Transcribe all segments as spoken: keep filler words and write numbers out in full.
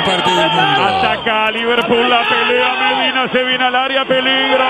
cualquier parte del mundo. Ataca Liverpool, la pelea Medina, se viene al área, peligro.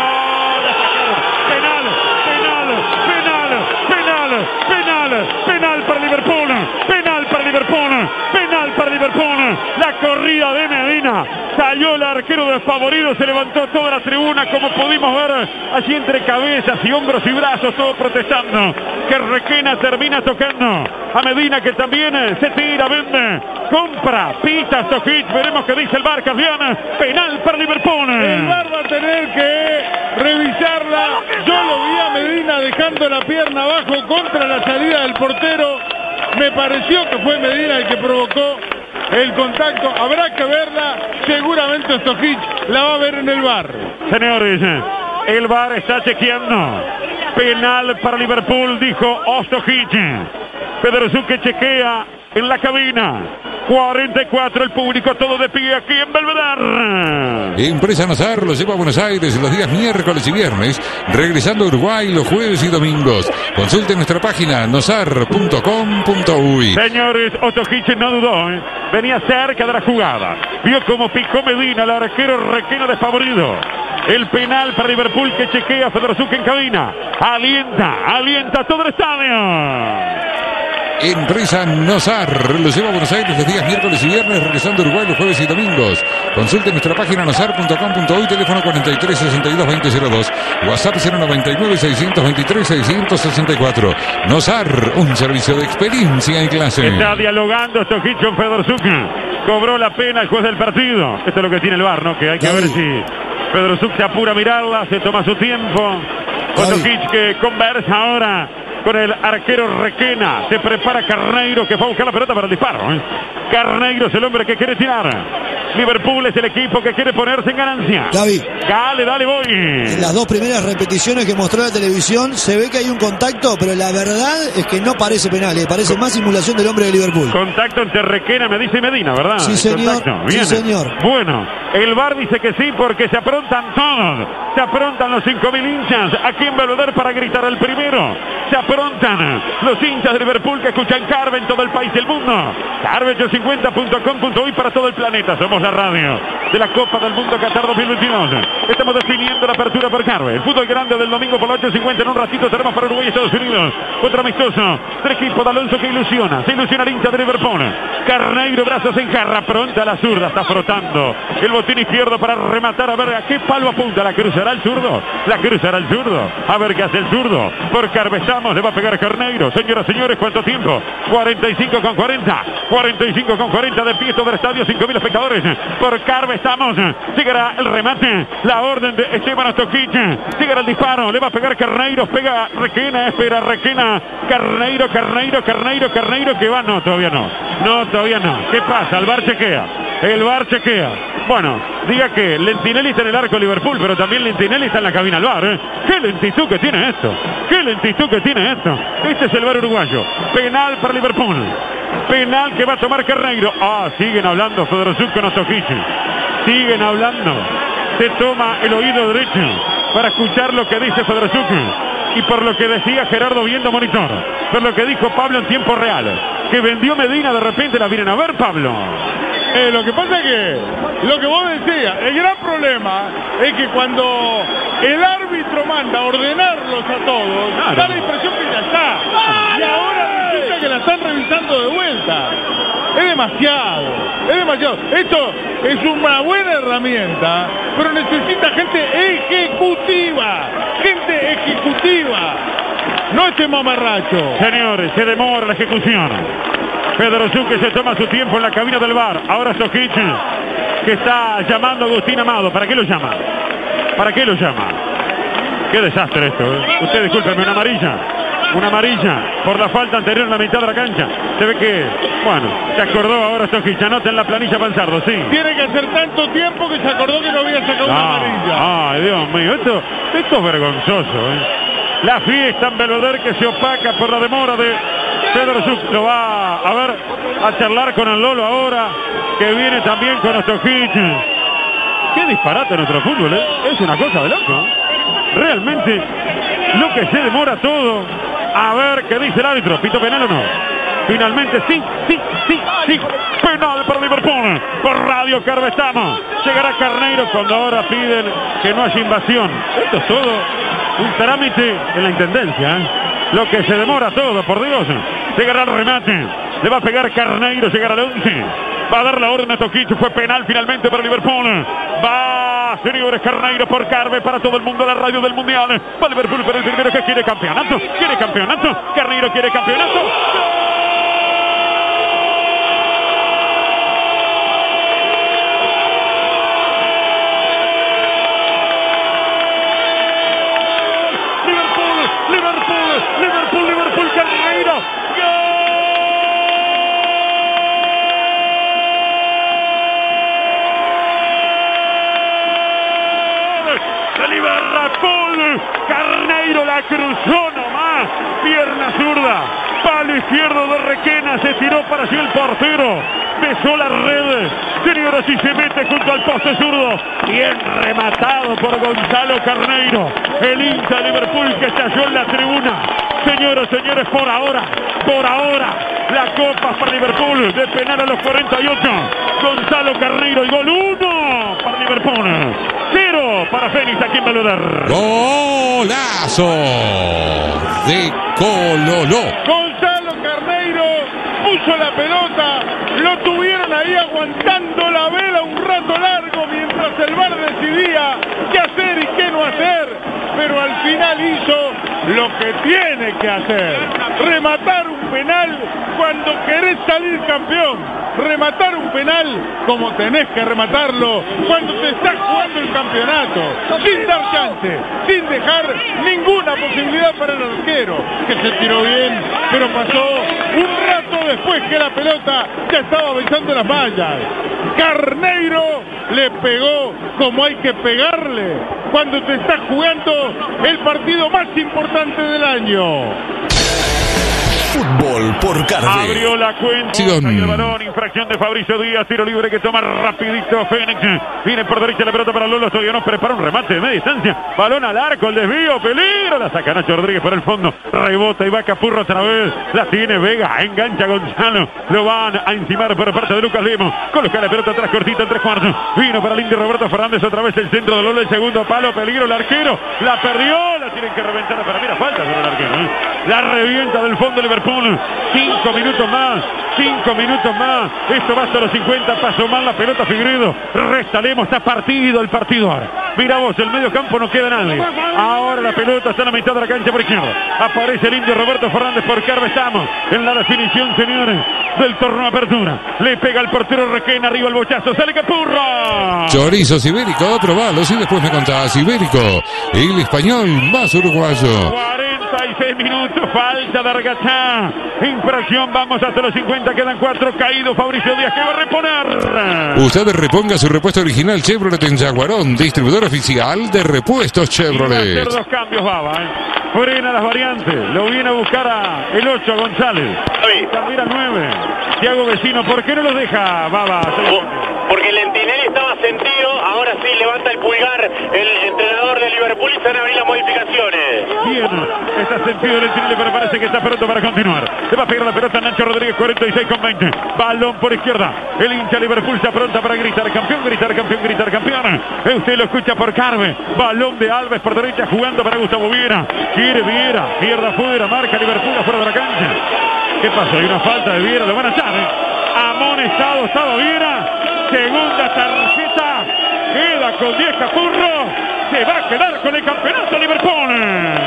Penal, penal, penal, penal, penal, penal para Liverpool, penal para Liverpool, penal para Liverpool. La corrida de Medina, salió el arquero desfavorido, se levantó toda la tribuna, como pudimos ver allí entre cabezas y hombros y brazos, todo protestando. Que Requena termina tocando a Medina, que también se tira, vende, compra, pita Stojic. Veremos qué dice el V A R, Cardiana. Penal para Liverpool. El V A R va a tener que revisarla. Yo lo vi a Medina dejando la pierna abajo contra la salida del portero. Me pareció que fue Medina el que provocó el contacto. Habrá que verla. Seguramente Stojic la va a ver en el V A R. Señores, el V A R está chequeando. Penal para Liverpool, dijo Stojic. Pedro que chequea en la cabina. cuarenta y cuatro, el público todo de pie aquí en Belvedere. Empresa Nosar los lleva a Buenos Aires los días miércoles y viernes, regresando a Uruguay los jueves y domingos. Consulte nuestra página nosar punto com punto uy. Señores, Stojic no dudó, ¿eh? Venía cerca de la jugada. Vio cómo picó Medina, el arquero Requena desfavorido. El penal para Liverpool, que chequea Federzuc en cabina. Alienta, alienta todo el estadio. Empresa Nosar los lleva a Buenos Aires los días miércoles y viernes, regresando a Uruguay los jueves y domingos. Consulte nuestra página nosar punto com punto uy, teléfono cuarenta y tres sesenta y dos veinte cero dos, WhatsApp cero noventa y nueve seiscientos veintitrés seiscientos sesenta y cuatro. Nosar, un servicio de experiencia y clase. Está dialogando Stojic con Federzuc. Cobró la pena el juez del partido. Esto es lo que tiene el V A R, ¿no? Que hay que ver si Federzuc se apura a mirarla, se toma su tiempo. Stojic que conversa ahora con el arquero Requena. Se prepara Carneiro, que fue a buscar la pelota para el disparo, ¿eh? Carneiro es el hombre que quiere tirar. Liverpool es el equipo que quiere ponerse en ganancia. Gaby, dale, dale, voy. En las dos primeras repeticiones que mostró la televisión se ve que hay un contacto, pero la verdad es que no parece penal, ¿eh? Parece más simulación del hombre de Liverpool. Contacto entre Requena, me dice Medina, ¿verdad? Sí, señor. Sí, señor. Bueno, el V A R dice que sí, porque se aprontan todos. Se aprontan los cinco mil hinchas aquí en Belvedere para gritar el primero. Se aprontan los hinchas de Liverpool que escuchan Carve en todo el país y el mundo. Carve ochocientos cincuenta punto com punto uy para todo el planeta. Somos la radio de la Copa del Mundo Qatar dos mil veintidós. Estamos definiendo la apertura por Carve. El fútbol grande del domingo por la ochocientos cincuenta. En un ratito tenemos para Uruguay y Estados Unidos. Otro amistoso. Tres equipos de Alonso que ilusiona. Se ilusiona el hincha de Liverpool. Carneiro, brazos en jarra. Pronta la zurda. Está frotando el botín izquierdo para rematar. A ver a qué palo apunta. ¿La cruzará el zurdo? ¿La cruzará el zurdo? A ver qué hace el zurdo. Por Carve estamos. Le va a pegar Carneiro. Señoras, señores, ¿cuánto tiempo? cuarenta y cinco con cuarenta. cuarenta y cinco con cuarenta de pie todo el estadio. cinco mil espectadores. Por Carve estamos. Llegará el remate. La orden de Esteban Stojic. Llegará el disparo. Le va a pegar Carneiro. Pega Requena. Espera Requena. Carneiro, Carneiro, Carneiro, Carneiro. Que va. No, todavía no. No, todavía no. ¿Qué pasa? El V A R chequea. El V A R chequea. Bueno, diga que Lentinelli está en el arco de Liverpool, pero también Lentinelli está en la cabina del V A R, ¿eh? ¡Qué lentitud que tiene esto! ¡Qué lentitud que tiene esto! Este es el V A R uruguayo. Penal para Liverpool. Penal que va a tomar Carneiro. Ah, siguen hablando Federzuc con Stojic. Siguen hablando. Se toma el oído derecho para escuchar lo que dice Federzuc. Y por lo que decía Gerardo viendo monitor. Por lo que dijo Pablo en tiempo real. Que vendió Medina, de repente la vienen a ver, Pablo. Eh, lo que pasa es que, lo que vos decías, el gran problema es que cuando el árbitro manda a ordenarlos a todos, claro, da la impresión que ya está. Y ahora resulta que la están revisando de vuelta. Es demasiado, es demasiado. Esto es una buena herramienta, pero necesita gente ejecutiva. Gente ejecutiva. No este mamarracho. Señores, se demora la ejecución. Federzuc que se toma su tiempo en la cabina del V A R. Ahora Stojic que está llamando a Agustín Amado. ¿Para qué lo llama? ¿Para qué lo llama? Qué desastre esto, ¿eh? Usted discúlpeme, una amarilla. Una amarilla por la falta anterior en la mitad de la cancha. Se ve que, bueno, se acordó ahora Stojic. Anota en la planilla Panzardo, sí. Tiene que hacer tanto tiempo que se acordó que no había sacado no, una amarilla. Ay, Dios mío, esto, esto es vergonzoso, ¿eh? La fiesta en Belvedere que se opaca por la demora de Federzuc. Lo va a ver a charlar con el Lolo ahora, que viene también con Stojic. Qué disparate nuestro fútbol, ¿eh? Es una cosa de loco. Realmente, lo que se demora todo. A ver qué dice el árbitro. ¿Pito penal o no? Finalmente sí, sí, sí. sí, sí. Penal para Liverpool. Por Radio Carve estamos. Llegará Carneiro cuando ahora piden que no haya invasión. Esto es todo un trámite en la intendencia, ¿eh? Lo que se demora todo, por Dios. Llegará el remate. Le va a pegar Carneiro, llegará al once. Va a dar la orden a Toquicho. Fue penal finalmente para Liverpool. Va, señores, Carneiro por Carve para todo el mundo, la radio del Mundial. Va Liverpool para el primero que quiere campeonato. Quiere campeonato. Carneiro quiere campeonato. Liverpool, Liverpool, Carneiro. ¡Gol! Liverpool. Carneiro la cruzó nomás. Pierna zurda. Palo izquierdo de Requena. Se tiró para sí el portero. Besó la red. Señoras, y se mete junto al poste zurdo. Bien rematado por Gonzalo Carneiro. El hincha de Liverpool que estalló en la tribuna. Señoras, señores, por ahora, por ahora, la copa para Liverpool, de penal a los cuarenta y ocho. Gonzalo Carneiro, el gol uno para Liverpool, cero para Fénix aquí en Belvedere. Golazo de Cololó. Gonzalo Carneiro puso la pelota, lo tuvieron ahí aguantando la vela un rato largo mientras el V A R decidía qué hacer y qué no hacer. Pero al final hizo lo que tiene que hacer. Rematar un penal cuando querés salir campeón. Rematar un penal como tenés que rematarlo cuando te estás jugando el campeonato. Sin dar chance, sin dejar ninguna posibilidad para el arquero, que se tiró bien, pero pasó un rato después que la pelota ya estaba besando las mallas. Carneiro le pegó como hay que pegarle cuando te estás jugando el partido más importante del año. Fútbol por Carve. Abrió la cuenta. El balón, infracción de Fabricio Díaz, tiro libre que toma rapidito Fénix. Viene por derecha la pelota para Lolo Stoyanov, prepara un remate de media distancia. Balón al arco, el desvío, peligro. La saca Nacho Rodríguez por el fondo. Rebota y va Capurro otra vez. La tiene Vega, engancha Gonzalo. Lo van a encimar por parte de Lucas Lemos. Coloca la pelota atrás cortita en tres cuartos. Vino para el Indio Roberto Fernández otra vez el centro de Lolo. El segundo palo, peligro el arquero. La perdió, la tienen que reventar. Para mí la falta sobre el arquero, ¿eh? La revienta del fondo de Liverpool. Cinco minutos más, cinco minutos más. Esto va hasta los cincuenta. Pasó mal la pelota Figueiredo. Restalemos, está partido el partido ahora. Mira vos, el medio campo no queda nadie. Ahora la pelota está en la mitad de la cancha por izquierda. Aparece el Indio Roberto Fernández por Carve. Estamos en la definición, señores, del torneo Apertura. Le pega el portero Requena, arriba el bochazo. Sale Capurro. Chorizos ibérico, otro balo. Y después me contás ibérico. El español más uruguayo. cuarenta y seis minutos, falta de Argachá. Infracción, vamos hasta los cincuenta, quedan cuatro. Caído Fabricio Díaz, que va a reponer. Usted reponga su repuesto original Chevrolet en Yaguarón, distribuidor oficial de repuestos Chevrolet. Y va a hacer dos cambios, Baba, ¿eh? Frena las variantes, lo viene a buscar a el ocho, a González. También al nueve, Thiago Vecino. ¿Por qué no los deja, Baba? Porque Lentinelli estaba sentido, ahora sí levanta el pulgar el entrenador de Liverpool y se van a abrir las modificaciones. Bien, está sentido Lentinelli, pero parece que está pronto para continuar. Le va a pegar la pelota a Nacho Rodríguez, cuarenta y seis con veinte. Balón por izquierda. El hincha Liverpool se apronta para gritar campeón, gritar campeón, gritar campeón. Usted lo escucha por Carve. Balón de Alves por derecha, jugando para Gustavo Viera. Quiere Viera, pierda afuera, marca Liverpool afuera de la cancha. ¿Qué pasó? Hay una falta de Viera, lo van a echar, ¿eh? Amonestado estaba Viera. Segunda tarjeta. Queda con diez Capurro. Se va a quedar con el campeonato Liverpool.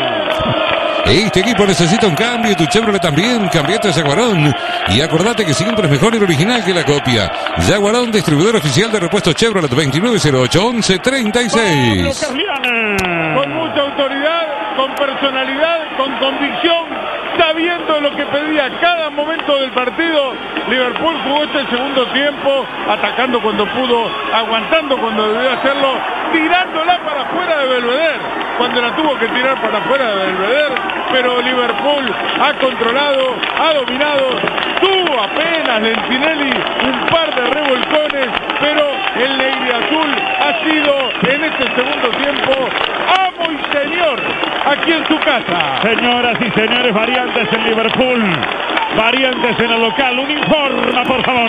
Este equipo necesita un cambio, tu Chevrolet también. Cambiate a Yaguarón. Y acordate que siempre es mejor el original que la copia. Yaguarón, distribuidor oficial de repuestos Chevrolet. Veintinueve cero ocho once treinta y seis. Con mucha autoridad, con personalidad, con convicción, sabiendo lo que pedía cada momento del partido. Liverpool jugó este segundo tiempo, atacando cuando pudo, aguantando cuando debió hacerlo, tirándola para afuera de Belvedere, cuando la tuvo que tirar para afuera de Belvedere, pero Liverpool ha controlado, ha dominado, tuvo apenas Lentinelli un par de revolcones, pero el negriazul ha sido en este segundo tiempo amo y señor aquí en su casa. Señoras y señores, variantes en Liverpool, variantes en el local. Un informa, por favor.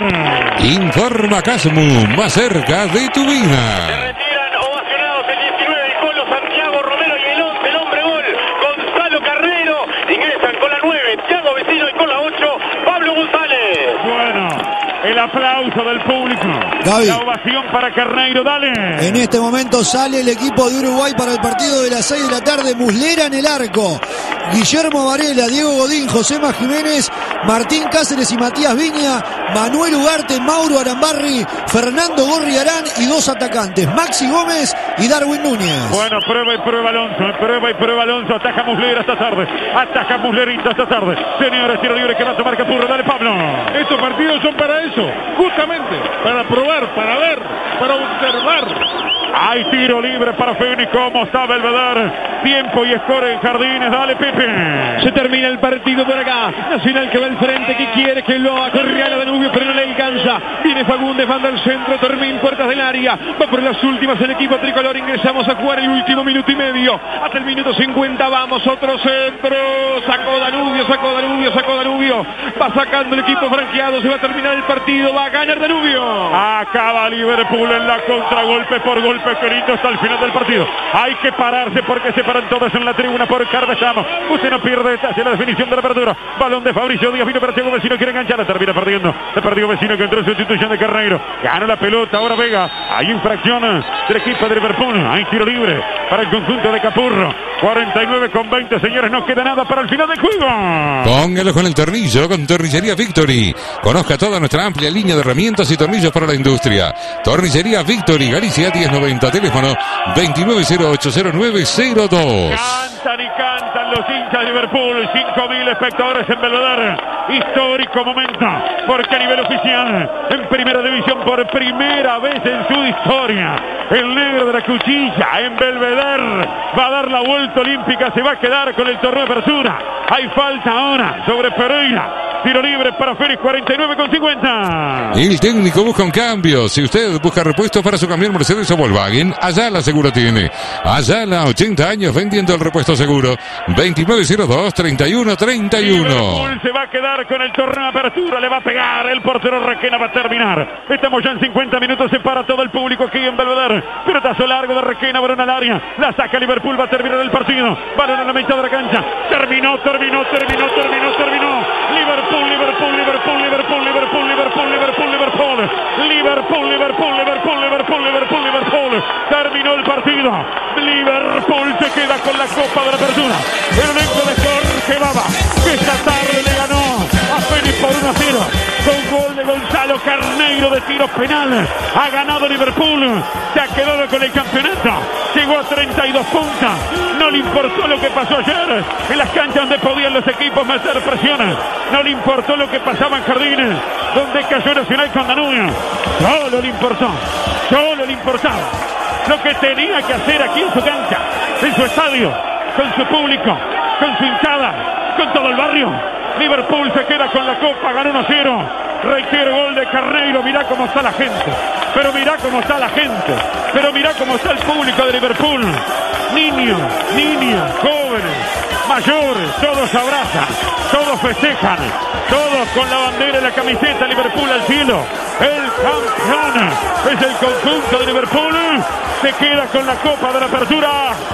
Informa Casmu, más cerca de tu vida. Se retiran ovacionados el diecinueve, el Colo Santiago Romero, y el once, el hombre gol, Gonzalo Carneiro. Ingresan con la nueve, Thiago Vecino, y con la ocho, Pablo González. Bueno, el aplauso del público. Gaby. La ovación para Carneiro, dale. En este momento sale el equipo de Uruguay para el partido de las seis de la tarde. Muslera en el arco. Guillermo Varela, Diego Godín, Josema Jiménez, Martín Cáceres y Matías Viña, Manuel Ugarte, Mauro Arambarri, Fernando Gorriarán y dos atacantes, Maxi Gómez y Darwin Núñez. Bueno, prueba y prueba Alonso, prueba y prueba Alonso, ataja Muslera esta tarde, ataja Muslerita esta tarde. Señores, tiro libre que va a tomar Capurro, dale Pablo. Estos partidos son para eso, justamente, para probar, para ver, para observar. Hay tiro libre para Fénix, ¿cómo está Belvedere? Tiempo y score en Jardines, dale Pepe. Se termina el partido por acá. Nacional que va al frente, que quiere que lo acorrea a Danubio, pero no le alcanza. Viene Fagundes, manda al centro, Termín, puertas del área. Va por las últimas el equipo tricolor. Ingresamos a jugar el último minuto y medio. Hasta el minuto cincuenta vamos, otro centro. Sacó Danubio, sacó Danubio, sacó Danubio. Va sacando el equipo franqueado, se va a terminar el partido, va a ganar Danubio. Acaba Liverpool en la contragolpe por golpe, querido, hasta el final del partido. Hay que pararse porque se paran todos en la tribuna por Carvesamo. Usted no pierde hacia la definición de la apertura. Balón de Fabricio Díaz, vino para Thiago Vecino, quiere enganchar, termina perdiendo. Se perdió Vecino que entró en sustitución de Carneiro. Gana la pelota, ahora Vega. Hay infracción del equipo de Liverpool. Hay tiro libre para el conjunto de Capurro. cuarenta y nueve con veinte, señores, no queda nada para el final del juego. Póngalo con el tornillo, con Tornillería Victory. Conozca toda nuestra amplia línea de herramientas y tornillos para la industria. Tornillería Victory, Galicia diez noventa, teléfono veintinueve cero ocho cero nueve cero dos. Cantan y cantan los hinchas de Liverpool, cinco mil espectadores en Belvedere. Histórico momento, porque a nivel oficial, en primera división por primera vez en su historia, el negro de la cuchilla en Belvedere va a dar la vuelta olímpica, se va a quedar con el torneo de apertura. Hay falta ahora sobre Pereira. Tiro libre para Félix, cuarenta y nueve con cincuenta. El técnico busca un cambio. Si usted busca repuestos para su camión Mercedes o Volkswagen, Ayala Seguro tiene. Ayala, ochenta años vendiendo el repuesto seguro. veintinueve cero dos, treinta y uno treinta y uno. Liverpool se va a quedar con el torneo de apertura. Le va a pegar el portero Requena, va a terminar. Estamos ya en cincuenta minutos. Se para todo el público aquí en Belvedere. Pelotazo largo de Requena, balón al área. La saca Liverpool, va a terminar el partido. Balón en la mitad de la cancha. Terminó, terminó, terminó, terminó, terminó. Liverpool, Liverpool, Liverpool, Liverpool, Liverpool, Liverpool, Liverpool, Liverpool, Liverpool, Liverpool, Liverpool, Liverpool, Liverpool, Liverpool. Terminó el partido. Liverpool se queda con la Copa de la Apertura. El elenco de Jorge Baba, que esta tarde le ganó a Félix por uno a cero. Con gol de Gonzalo Carneiro de tiro penal. Ha ganado Liverpool. Se ha quedado con el campeonato. Llegó a treinta y dos puntos. No le importó lo que pasó ayer en las canchas donde podían los equipos meter presiones. No le importó lo que pasaba en Jardines, donde cayó Nacional con Danubio. Solo le importó. Solo le importaba lo que tenía que hacer aquí en su cancha, en su estadio, con su público, con su hinchada, con todo el barrio. Liverpool se queda con la Copa, ganó uno a cero. Reitero, gol de Carneiro. Mirá cómo está la gente. Pero mirá cómo está la gente. Pero mirá cómo está el público de Liverpool. Niños, niñas, jóvenes, mayores, todos abrazan, todos festejan, todos con la bandera y la camiseta Liverpool al cielo. El campeón es el conjunto de Liverpool. Se queda con la Copa de la Apertura.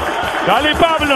Dale Pablo.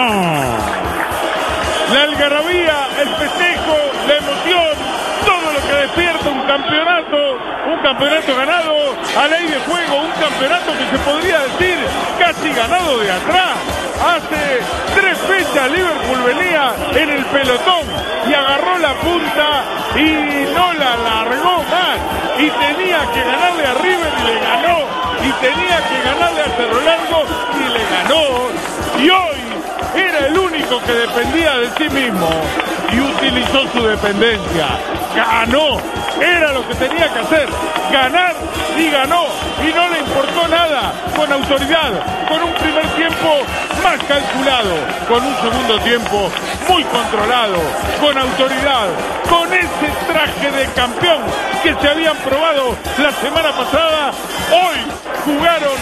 La algarabía, el festejo, la emoción, todo lo que despierta un campeonato, un campeonato ganado a ley de juego, un campeonato que se podría decir casi ganado de atrás. Hace tres fechas Liverpool venía en el pelotón y agarró la punta y no la largó más. Y tenía que ganarle a River y le ganó. Y tenía que ganarle a Cerro Largo y le ganó. Y hoy era el único que dependía de sí mismo y utilizó su dependencia. Ganó, era lo que tenía que hacer, ganar y ganó. Y no le importó nada, con autoridad, con un primer tiempo más calculado, con un segundo tiempo muy controlado, con autoridad, con ese traje de campeón que se habían probado la semana pasada. Hoy jugaron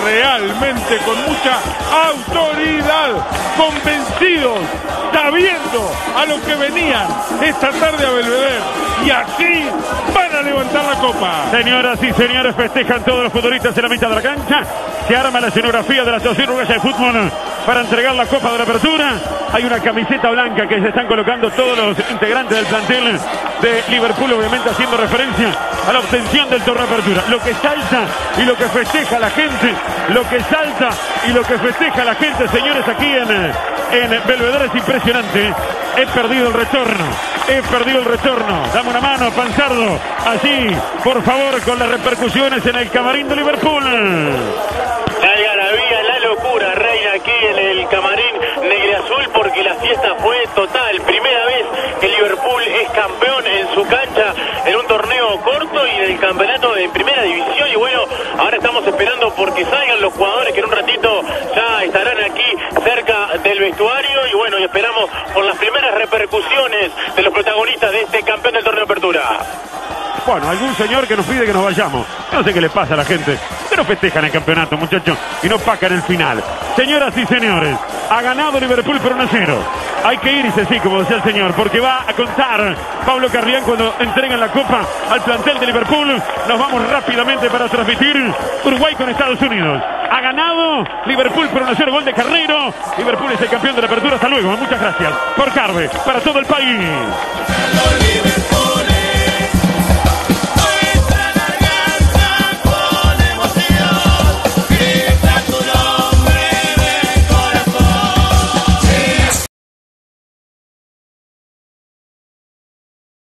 realmente con mucha autoridad, convencidos, sabiendo a lo que venían esta tarde a Belvedere, y así van a levantar la copa. Señoras y señores, festejan todos los futbolistas en la mitad de la cancha. Se arma la escenografía de la Asociación Uruguaya de Fútbol para entregar la Copa de la Apertura. Hay una camiseta blanca que se están colocando todos los integrantes del plantel de Liverpool, obviamente haciendo referencia a la obtención del torneo de apertura. Lo que salta y lo que festeja la gente, lo que salta y lo que festeja la gente, señores, aquí en, en Belvedere es impresionante. He perdido el retorno, he perdido el retorno. Dame una mano, Panzardo. Allí, por favor, con las repercusiones en el camarín de Liverpool. La algarabía, la locura reina aquí en el camarín negreazul, porque la fiesta fue total. Primera vez que Liverpool es campeón en su cancha en un torneo corto y en el campeonato de primera división. Y bueno, ahora estamos esperando porque salgan los jugadores que en un ratito ya estarán aquí cerca del vestuario. Y bueno, y esperamos por las primeras repercusiones de los protagonistas de este campeón del torneo de apertura. Bueno, algún señor que nos pide que nos vayamos. No sé qué le pasa a la gente. Pero festejan el campeonato, muchachos, y no pacan el final. Señoras y señores, ha ganado Liverpool por uno a cero. Hay que irse, sí, como decía el señor, porque va a contar Pablo Carrián cuando entregan la copa al plantel de Liverpool. Nos vamos rápidamente para transmitir Uruguay con Estados Unidos. Ha ganado Liverpool por uno a cero, gol de Carrero. Liverpool es el campeón de la apertura. Hasta luego, muchas gracias por Carve, para todo el país.